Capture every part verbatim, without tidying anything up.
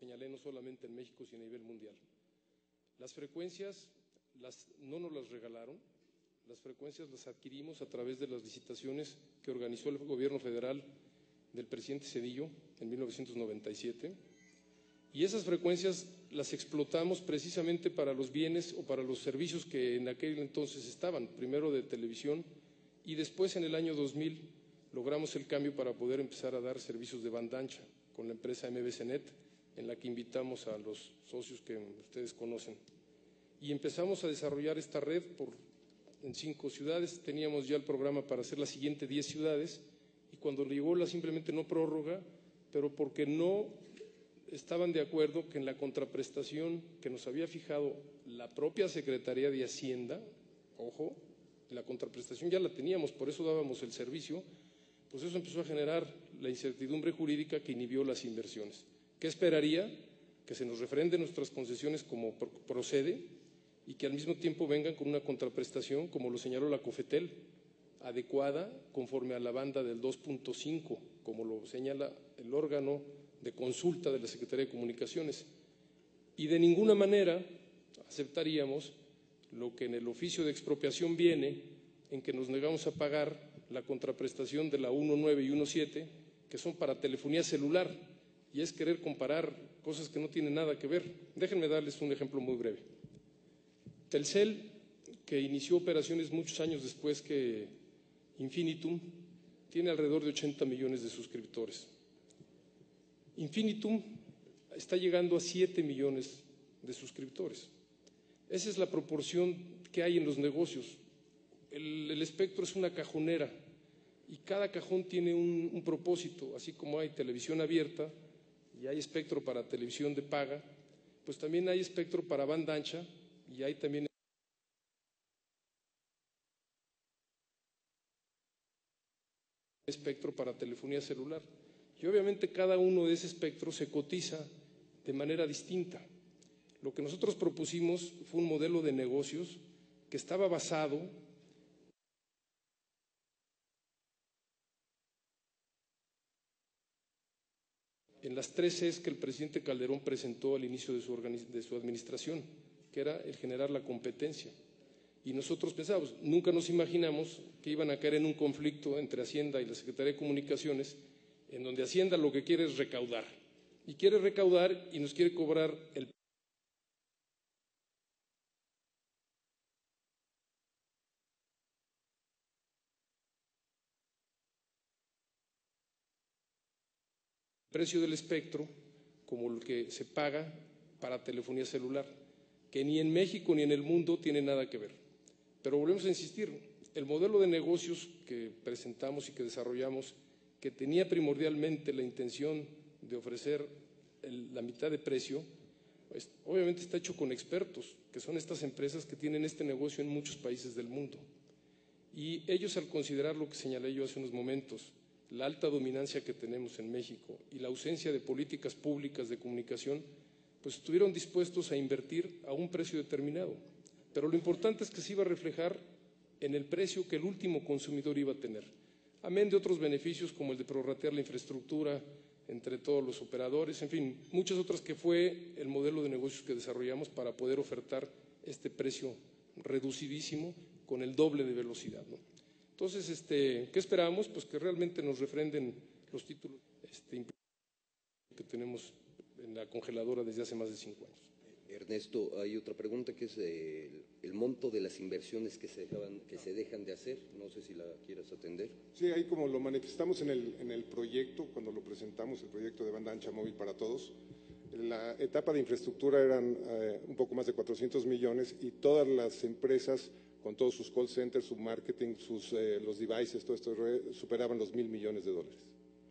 señalé, no solamente en México, sino a nivel mundial. Las frecuencias las, no nos las regalaron, las frecuencias las adquirimos a través de las licitaciones que organizó el gobierno federal del presidente Zedillo en mil novecientos noventa y siete, y esas frecuencias las explotamos precisamente para los bienes o para los servicios que en aquel entonces estaban, primero de televisión y después en el año dos mil logramos el cambio para poder empezar a dar servicios de banda ancha con la empresa M B C Net, en la que invitamos a los socios que ustedes conocen. Y empezamos a desarrollar esta red por, en cinco ciudades, teníamos ya el programa para hacer las siguientes diez ciudades, y cuando llegó la simplemente no prórroga, pero porque no estaban de acuerdo que en la contraprestación que nos había fijado la propia Secretaría de Hacienda, ojo, la contraprestación ya la teníamos, por eso dábamos el servicio, pues eso empezó a generar la incertidumbre jurídica que inhibió las inversiones. ¿Qué esperaría? Que se nos refrenden nuestras concesiones como procede y que al mismo tiempo vengan con una contraprestación, como lo señaló la COFETEL, adecuada conforme a la banda del dos punto cinco, como lo señala el órgano de consulta de la Secretaría de Comunicaciones. Y de ninguna manera aceptaríamos lo que en el oficio de expropiación viene, en que nos negamos a pagar la contraprestación de la uno punto nueve y uno punto siete, que son para telefonía celular, y es querer comparar cosas que no tienen nada que ver. Déjenme darles un ejemplo muy breve. Telcel, que inició operaciones muchos años después que Infinitum, tiene alrededor de ochenta millones de suscriptores. Infinitum está llegando a siete millones de suscriptores. Esa es la proporción que hay en los negocios. El, el espectro es una cajonera y cada cajón tiene un, un propósito, así como hay televisión abierta y hay espectro para televisión de paga, pues también hay espectro para banda ancha y hay también espectro para telefonía celular. Y obviamente cada uno de ese espectro se cotiza de manera distinta. Lo que nosotros propusimos fue un modelo de negocios que estaba basado en las tres Cs que el presidente Calderón presentó al inicio de su, de su administración, que era el generar la competencia. Y nosotros pensábamos, nunca nos imaginamos que iban a caer en un conflicto entre Hacienda y la Secretaría de Comunicaciones, en donde Hacienda lo que quiere es recaudar, y quiere recaudar y nos quiere cobrar el precio del espectro como el que se paga para telefonía celular, que ni en México ni en el mundo tiene nada que ver. Pero volvemos a insistir, el modelo de negocios que presentamos y que desarrollamos, que tenía primordialmente la intención de ofrecer el, la mitad de precio, pues, obviamente está hecho con expertos, que son estas empresas que tienen este negocio en muchos países del mundo. Y ellos, al considerar lo que señalé yo hace unos momentos, la alta dominancia que tenemos en México y la ausencia de políticas públicas de comunicación, pues estuvieron dispuestos a invertir a un precio determinado. Pero lo importante es que se iba a reflejar en el precio que el último consumidor iba a tener, amén de otros beneficios como el de prorratear la infraestructura entre todos los operadores, en fin, muchas otras que fue el modelo de negocios que desarrollamos para poder ofertar este precio reducidísimo con el doble de velocidad, ¿no? Entonces, este, ¿qué esperamos? Pues que realmente nos refrenden los títulos este, que tenemos en la congeladora desde hace más de cinco años. Ernesto, hay otra pregunta que es el, el monto de las inversiones que se, dejaban, que se dejan de hacer. No sé si la quieras atender. Sí, ahí como lo manifestamos en el, en el proyecto, cuando lo presentamos, el proyecto de banda ancha móvil para todos, la etapa de infraestructura eran eh, un poco más de cuatrocientos millones y todas las empresas con todos sus call centers, su marketing, sus, eh, los devices, todo esto superaban los mil millones de dólares.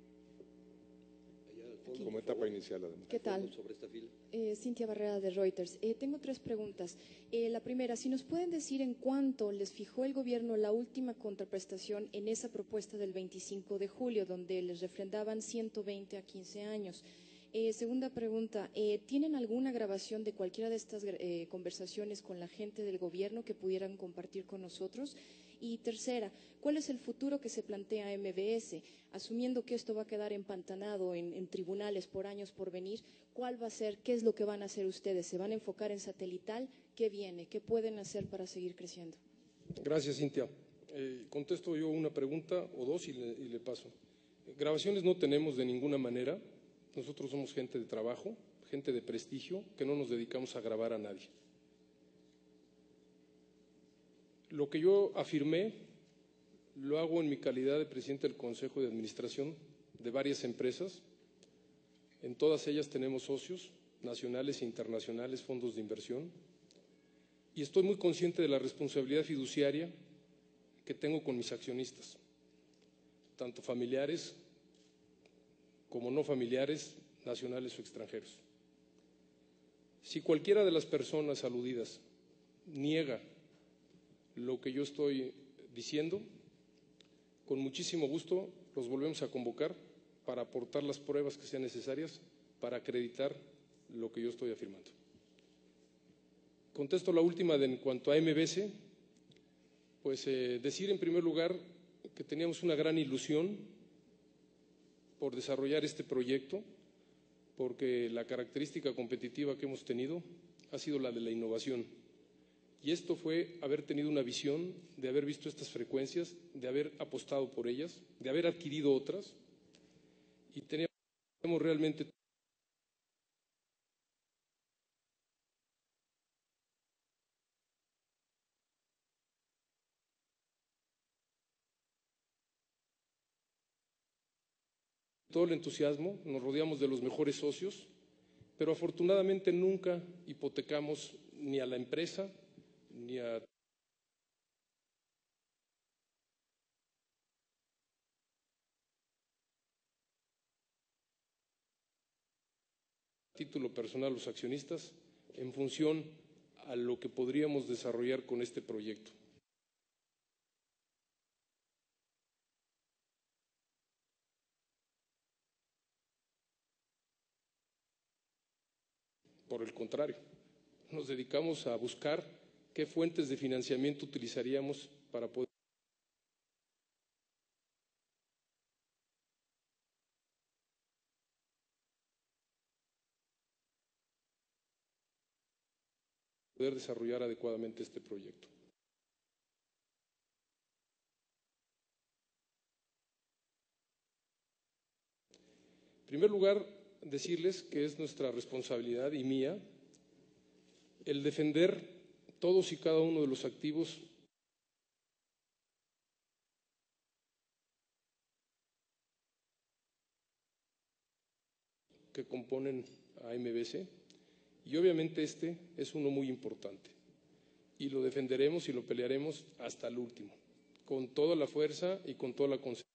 Aquí. Como etapa inicial, además. ¿Qué tal? Sobre esta fila. Eh, Cintia Barrera de Reuters. Eh, tengo tres preguntas. Eh, la primera, si nos pueden decir en cuánto les fijó el gobierno la última contraprestación en esa propuesta del veinticinco de julio, donde les refrendaban ciento veinte a quince años. Eh, segunda pregunta, eh, ¿tienen alguna grabación de cualquiera de estas eh, conversaciones con la gente del gobierno que pudieran compartir con nosotros? Y tercera, ¿cuál es el futuro que se plantea a M B S? Asumiendo que esto va a quedar empantanado en, en tribunales por años por venir, ¿cuál va a ser, qué es lo que van a hacer ustedes? ¿Se van a enfocar en satelital? ¿Qué viene? ¿Qué pueden hacer para seguir creciendo? Gracias, Cintia. Eh, contesto yo una pregunta o dos y le, y le paso. Grabaciones no tenemos de ninguna manera. Nosotros somos gente de trabajo, gente de prestigio, que no nos dedicamos a grabar a nadie. Lo que yo afirmé lo hago en mi calidad de presidente del Consejo de Administración de varias empresas. En todas ellas tenemos socios nacionales e internacionales, fondos de inversión. Y estoy muy consciente de la responsabilidad fiduciaria que tengo con mis accionistas, tanto familiares como no familiares, nacionales o extranjeros. Si cualquiera de las personas aludidas niega lo que yo estoy diciendo, con muchísimo gusto los volvemos a convocar para aportar las pruebas que sean necesarias para acreditar lo que yo estoy afirmando. Contesto la última de, en cuanto a M B S, pues eh, decir en primer lugar que teníamos una gran ilusión por desarrollar este proyecto, porque la característica competitiva que hemos tenido ha sido la de la innovación. Y esto fue haber tenido una visión, de haber visto estas frecuencias, de haber apostado por ellas, de haber adquirido otras, y teníamos realmente todo el entusiasmo, nos rodeamos de los mejores socios, pero afortunadamente nunca hipotecamos ni a la empresa ni a título personal los accionistas en función a lo que podríamos desarrollar con este proyecto. Por el contrario, nos dedicamos a buscar qué fuentes de financiamiento utilizaríamos para poder poder desarrollar adecuadamente este proyecto. En primer lugar, decirles que es nuestra responsabilidad y mía el defender todos y cada uno de los activos que componen a M B S, y obviamente este es uno muy importante, y lo defenderemos y lo pelearemos hasta el último, con toda la fuerza y con toda la concentración.